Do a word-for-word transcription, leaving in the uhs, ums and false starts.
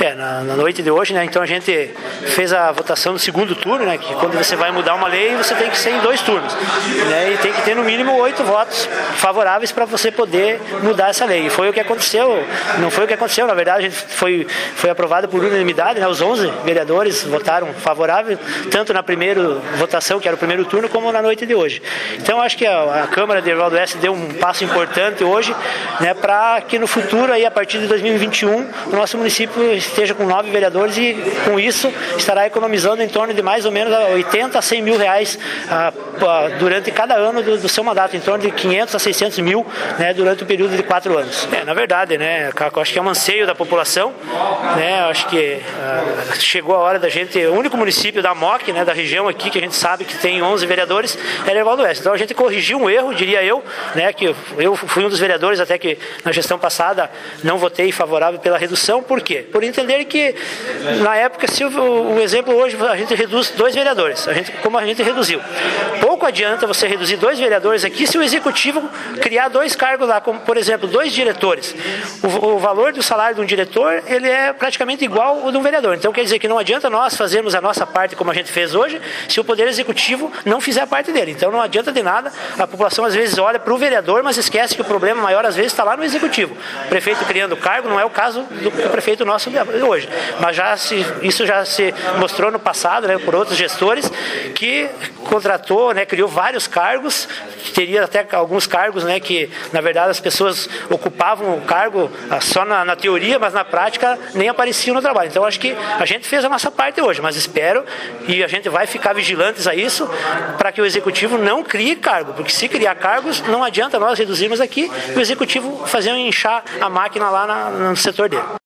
É, na, na noite de hoje, né, então a gente fez a votação do segundo turno, né, que quando você vai mudar uma lei, você tem que ser em dois turnos, né, e tem que ter no mínimo oito votos favoráveis para você poder mudar essa lei. E foi o que aconteceu, não foi o que aconteceu, na verdade, a gente foi, foi aprovado por unanimidade, né, os onze vereadores votaram favorável, tanto na primeira votação, que era o primeiro turno, como na noite de hoje. Então, acho que a, a Câmara de Erval do Oeste deu um passo importante hoje, né, para que no futuro, aí, a partir de dois mil e vinte e um, o nosso município esteja com nove vereadores e, com isso, estará economizando em torno de mais ou menos oitenta a cem mil reais ah, ah, durante cada ano do, do seu mandato, em torno de quinhentos a seiscentos mil, né, durante o período de quatro anos. É, na verdade, né, Caco, acho que é um anseio da população, né, acho que ah, chegou a hora da gente, o único município da M O C, né, da região aqui, que a gente sabe que tem onze vereadores, é Erval do Oeste. Então a gente corrigiu um erro, diria eu, né, que eu fui um dos vereadores até que na gestão passada não votei favorável pela redução. Por quê? Por entender que na época, se o, o exemplo hoje, a gente reduz dois vereadores, a gente, como a gente reduziu. Pouco adianta você reduzir dois vereadores aqui se o executivo criar dois cargos lá, como por exemplo, dois diretores. O, o valor do salário de um diretor, ele é praticamente igual ao de um vereador. Então quer dizer que não adianta nós fazermos a nossa parte como a gente fez hoje, se o Poder Executivo não fizer a parte dele. Então não adianta de nada, a população às vezes olha para o vereador, mas esquece que o problema maior às vezes está lá no Executivo. O prefeito criando cargo não é o caso do prefeito nosso de hoje, mas já se, isso já se mostrou no passado, né, por outros gestores, que contratou, né, criou vários cargos, teria até alguns cargos, né, que na verdade as pessoas ocupavam o cargo só na, na teoria, mas na prática nem apareciam no trabalho. Então acho que a gente fez a nossa parte hoje, mas espero, e a gente vai ficar vigilantes a isso, para que o Executivo não crie cargo, porque se criar cargos, não adianta nós reduzirmos aqui e o Executivo fazer um inchar a máquina lá na, no setor dele.